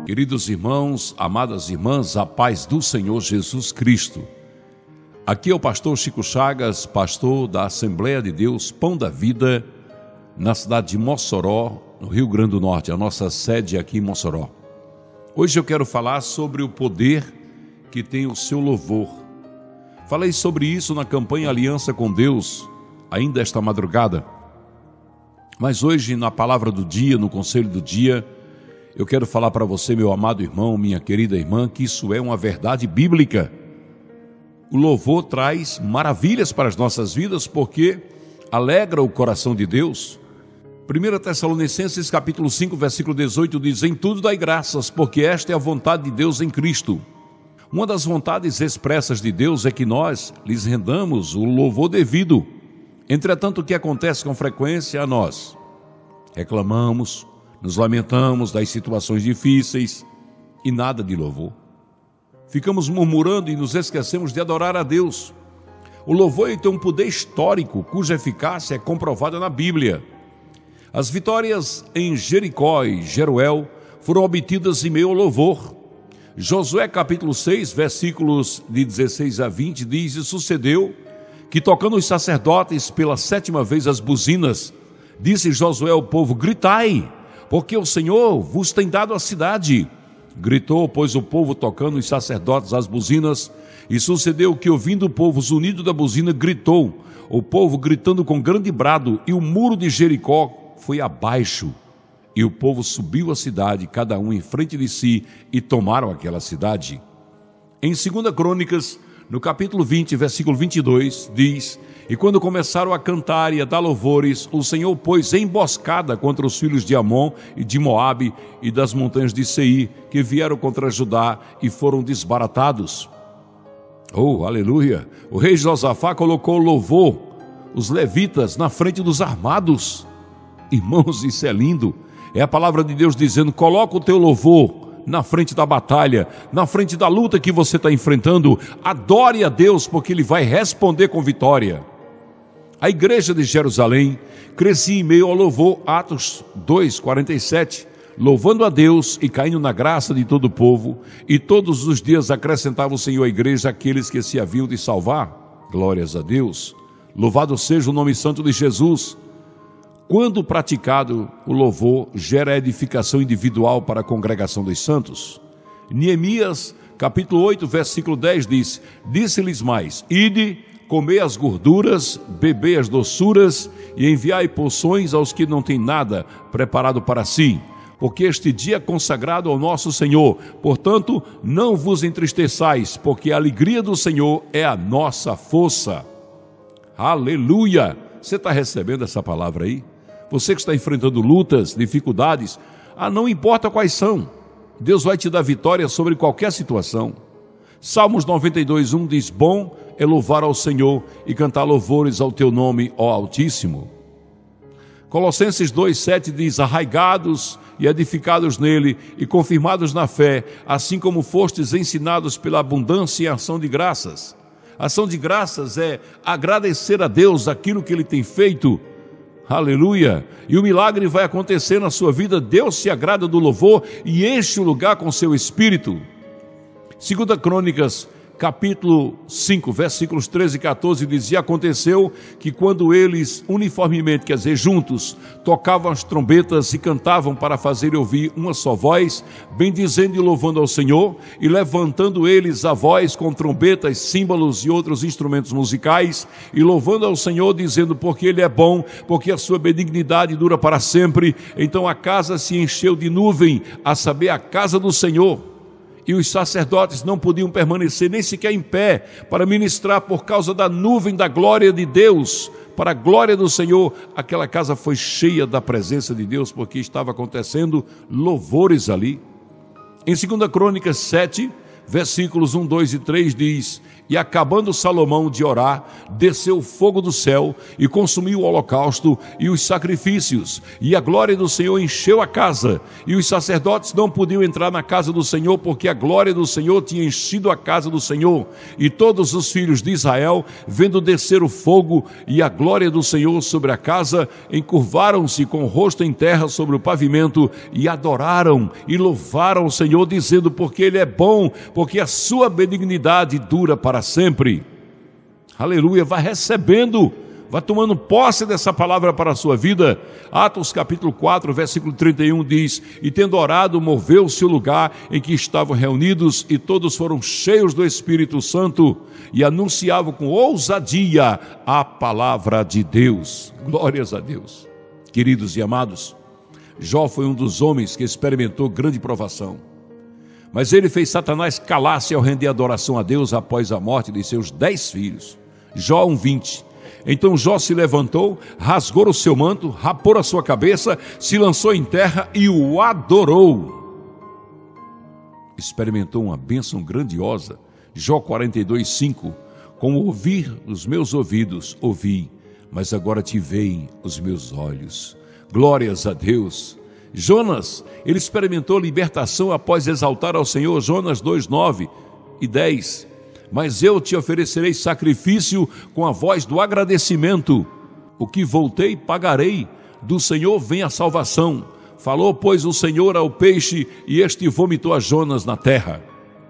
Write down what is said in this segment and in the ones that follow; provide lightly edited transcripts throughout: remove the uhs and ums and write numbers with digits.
Queridos irmãos, amadas irmãs, a paz do Senhor Jesus Cristo. Aqui é o pastor Chico Chagas, pastor da Assembleia de Deus Pão da Vida, na cidade de Mossoró, no Rio Grande do Norte, a nossa sede aqui em Mossoró. Hoje eu quero falar sobre o poder que tem o seu louvor. Falei sobre isso na campanha Aliança com Deus, ainda esta madrugada. Mas hoje, na palavra do dia, no conselho do dia, eu quero falar para você, meu amado irmão, minha querida irmã, que isso é uma verdade bíblica. O louvor traz maravilhas para as nossas vidas, porque alegra o coração de Deus. 1 Tessalonicenses capítulo 5, versículo 18 diz: em tudo dai graças, porque esta é a vontade de Deus em Cristo. Uma das vontades expressas de Deus é que nós lhes rendamos o louvor devido. Entretanto, o que acontece com frequência a nós? Reclamamos, nos lamentamos das situações difíceis e nada de louvor. Ficamos murmurando e nos esquecemos de adorar a Deus. O louvor tem um poder histórico, cuja eficácia é comprovada na Bíblia. As vitórias em Jericó e Jeruel foram obtidas em meio ao louvor. Josué capítulo 6, versículos de 16 a 20 diz: e sucedeu que, tocando os sacerdotes pela 7ª vez as buzinas, disse Josué ao povo: gritai, porque o Senhor vos tem dado a cidade. Gritou, pois, o povo, tocando os sacerdotes as buzinas, e sucedeu que, ouvindo o povo o zunido da buzina, gritou, o povo gritando com grande brado, e o muro de Jericó foi abaixo, e o povo subiu a cidade, cada um em frente de si, e tomaram aquela cidade. Em 2 Crônicas, no capítulo 20, versículo 22, diz: e quando começaram a cantar e a dar louvores, o Senhor pôs emboscada contra os filhos de Amon e de Moabe e das montanhas de Seir, que vieram contra Judá e foram desbaratados. Oh, aleluia! O rei Josafá colocou louvor, os levitas, na frente dos armados. Irmãos, isso é lindo. É a palavra de Deus dizendo: coloca o teu louvor na frente da batalha, na frente da luta que você está enfrentando. Adore a Deus, porque Ele vai responder com vitória. A igreja de Jerusalém crescia em meio ao louvor, Atos 2:47, louvando a Deus e caindo na graça de todo o povo, e todos os dias acrescentava o Senhor à igreja aqueles que se haviam de salvar. Glórias a Deus. Louvado seja o nome santo de Jesus. Quando praticado, o louvor gera edificação individual para a congregação dos santos. Neemias, capítulo 8, versículo 10 diz: disse-lhes mais: ide, comei as gorduras, bebei as doçuras e enviai porções aos que não têm nada preparado para si, porque este dia é consagrado ao nosso Senhor. Portanto, não vos entristeçais, porque a alegria do Senhor é a nossa força. Aleluia! Você está recebendo essa palavra aí? Você que está enfrentando lutas, dificuldades, não importa quais são, Deus vai te dar vitória sobre qualquer situação. Salmos 92:1 diz: bom é louvar ao Senhor e cantar louvores ao teu nome, ó Altíssimo. Colossenses 2:7 diz: arraigados e edificados nele e confirmados na fé, assim como fostes ensinados pela abundância e ação de graças. Ação de graças é agradecer a Deus aquilo que Ele tem feito. Aleluia! E o milagre vai acontecer na sua vida. Deus se agrada do louvor e enche o lugar com seu espírito. 2 Crônicas, capítulo 5, versículos 13 e 14 diz: e aconteceu que quando eles uniformemente, quer dizer, juntos, tocavam as trombetas e cantavam para fazer ouvir uma só voz, bendizendo e louvando ao Senhor, e levantando eles a voz com trombetas, símbolos e outros instrumentos musicais, e louvando ao Senhor, dizendo: porque Ele é bom, porque a sua benignidade dura para sempre. Então a casa se encheu de nuvem, a saber, a casa do Senhor. E os sacerdotes não podiam permanecer nem sequer em pé para ministrar por causa da nuvem da glória de Deus. Para a glória do Senhor, aquela casa foi cheia da presença de Deus, porque estava acontecendo louvores ali. Em 2 Crônicas 7, versículos 1, 2 e 3 diz: E acabando Salomão de orar, desceu o fogo do céu e consumiu o holocausto e os sacrifícios. E a glória do Senhor encheu a casa. E os sacerdotes não podiam entrar na casa do Senhor, porque a glória do Senhor tinha enchido a casa do Senhor. E todos os filhos de Israel, vendo descer o fogo e a glória do Senhor sobre a casa, encurvaram-se com o rosto em terra sobre o pavimento e adoraram e louvaram o Senhor, dizendo: porque Ele é bom, porque a sua benignidade dura para sempre. Aleluia. Vai recebendo, vai tomando posse dessa palavra para a sua vida. Atos capítulo 4, versículo 31 diz: e tendo orado, moveu-se o lugar em que estavam reunidos, e todos foram cheios do Espírito Santo e anunciavam com ousadia a palavra de Deus. Glórias a Deus. Queridos e amados, Jó foi um dos homens que experimentou grande provação. Mas ele fez Satanás calar-se ao render adoração a Deus após a morte de seus 10 filhos. Jó 1:20. Então Jó se levantou, rasgou o seu manto, rapou a sua cabeça, se lançou em terra e o adorou. Experimentou uma bênção grandiosa. Jó 42:5. Com o ouvir os meus ouvidos, ouvi, mas agora te veem os meus olhos. Glórias a Deus. Jonas, ele experimentou libertação após exaltar ao Senhor. Jonas 2:9 e 10. Mas eu te oferecerei sacrifício com a voz do agradecimento. O que voltei, pagarei. Do Senhor vem a salvação. Falou, pois, o Senhor ao peixe, e este vomitou a Jonas na terra.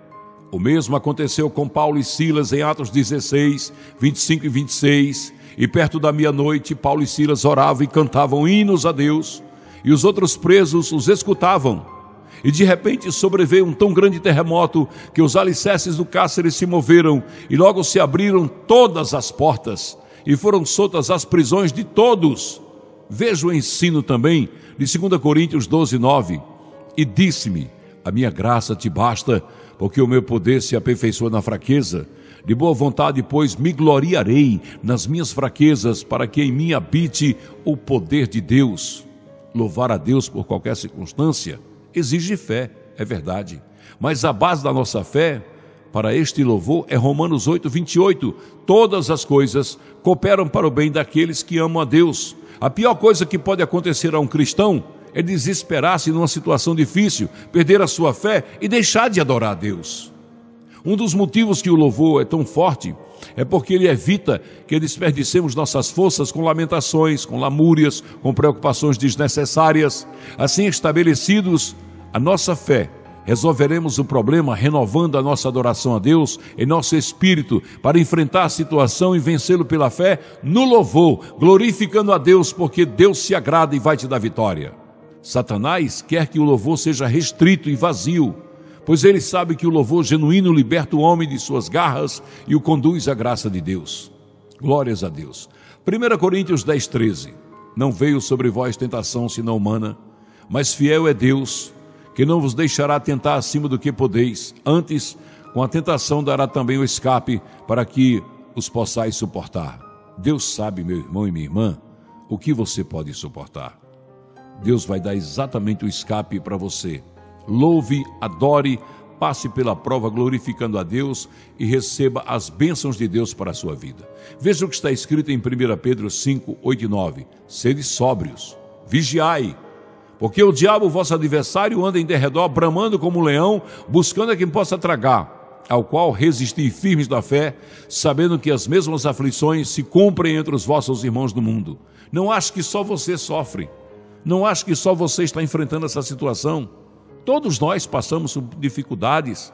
O mesmo aconteceu com Paulo e Silas em Atos 16, 25 e 26. E perto da meia-noite, Paulo e Silas oravam e cantavam hinos a Deus. E os outros presos os escutavam. E de repente sobreveio um tão grande terremoto que os alicerces do cárcere se moveram, e logo se abriram todas as portas, e foram soltas as prisões de todos. Veja o ensino também de 2 Coríntios 12:9. E disse-me: a minha graça te basta, porque o meu poder se aperfeiçoa na fraqueza. De boa vontade, pois, me gloriarei nas minhas fraquezas, para que em mim habite o poder de Deus. Louvar a Deus por qualquer circunstância exige fé, é verdade. Mas a base da nossa fé para este louvor é Romanos 8:28. Todas as coisas cooperam para o bem daqueles que amam a Deus. A pior coisa que pode acontecer a um cristão é desesperar-se numa situação difícil, perder a sua fé e deixar de adorar a Deus. Um dos motivos que o louvor é tão forte é porque ele evita que desperdicemos nossas forças com lamentações, com lamúrias, com preocupações desnecessárias. Assim estabelecidos a nossa fé, resolveremos o problema renovando a nossa adoração a Deus em nosso espírito para enfrentar a situação e vencê-lo pela fé no louvor, glorificando a Deus, porque Deus se agrada e vai te dar vitória. Satanás quer que o louvor seja restrito e vazio, pois ele sabe que o louvor genuíno liberta o homem de suas garras e o conduz à graça de Deus. Glórias a Deus. 1 Coríntios 10:13. Não veio sobre vós tentação senão humana, mas fiel é Deus, que não vos deixará tentar acima do que podeis. Antes, com a tentação dará também o escape, para que os possais suportar. Deus sabe, meu irmão e minha irmã, o que você pode suportar. Deus vai dar exatamente o escape para você. Louve, adore, passe pela prova glorificando a Deus e receba as bênçãos de Deus para a sua vida. Veja o que está escrito em 1 Pedro 5, 8 e 9. Sede sóbrios, vigiai, porque o diabo, vosso adversário, anda em derredor, bramando como um leão, buscando a quem possa tragar, ao qual resisti firmes da fé, sabendo que as mesmas aflições se cumprem entre os vossos irmãos do mundo. Não ache que só você sofre, não ache que só você está enfrentando essa situação. Todos nós passamos por dificuldades,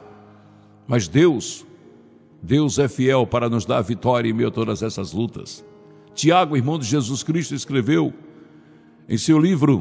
mas Deus é fiel para nos dar a vitória em meio a todas essas lutas. Tiago, irmão de Jesus Cristo, escreveu em seu livro,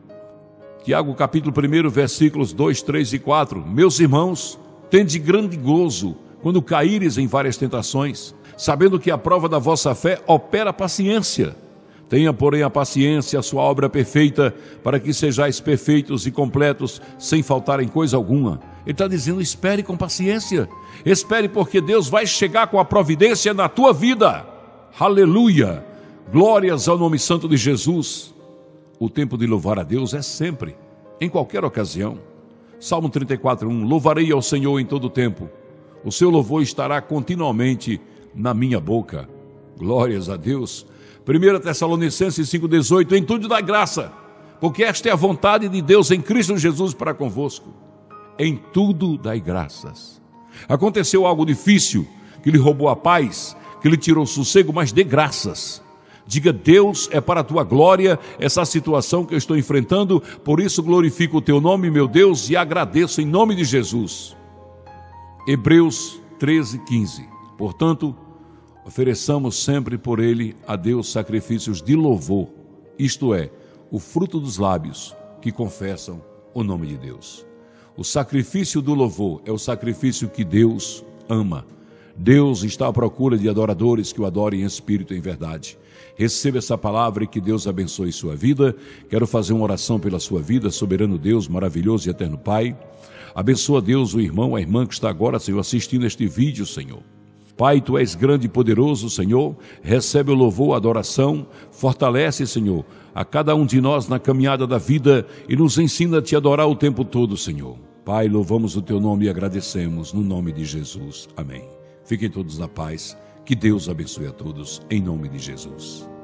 Tiago capítulo 1, versículos 2, 3 e 4. Meus irmãos, tende grande gozo quando caíres em várias tentações, sabendo que a prova da vossa fé opera paciência. Tenha, porém, a paciência, a sua obra perfeita, para que sejais perfeitos e completos, sem faltar em coisa alguma. Ele está dizendo, espere com paciência. Espere, porque Deus vai chegar com a providência na tua vida. Aleluia! Glórias ao nome santo de Jesus. O tempo de louvar a Deus é sempre, em qualquer ocasião. Salmo 34:1. Louvarei ao Senhor em todo o tempo. o seu louvor estará continuamente na minha boca. Glórias a Deus. 1 Tessalonicenses 5,18, em tudo dá graça, porque esta é a vontade de Deus em Cristo Jesus para convosco. Em tudo dai graças. Aconteceu algo difícil, que lhe roubou a paz, que lhe tirou o sossego, mas dê graças. Diga: Deus, é para a tua glória essa situação que eu estou enfrentando, por isso glorifico o teu nome, meu Deus, e agradeço em nome de Jesus. Hebreus 13:15. Portanto, ofereçamos sempre por ele a Deus sacrifícios de louvor, isto é, o fruto dos lábios que confessam o nome de Deus. O sacrifício do louvor é o sacrifício que Deus ama. Deus está à procura de adoradores que o adorem em espírito e em verdade. Receba essa palavra e que Deus abençoe sua vida. Quero fazer uma oração pela sua vida, soberano Deus, maravilhoso e eterno Pai. Abençoa, Deus, o irmão, a irmã que está agora, Senhor, assistindo este vídeo, Senhor. Pai, Tu és grande e poderoso, Senhor. Recebe o louvor, a adoração. Fortalece, Senhor, a cada um de nós na caminhada da vida e nos ensina a Te adorar o tempo todo, Senhor. Pai, louvamos o Teu nome e agradecemos no nome de Jesus. Amém. Fiquem todos na paz. Que Deus abençoe a todos, em nome de Jesus.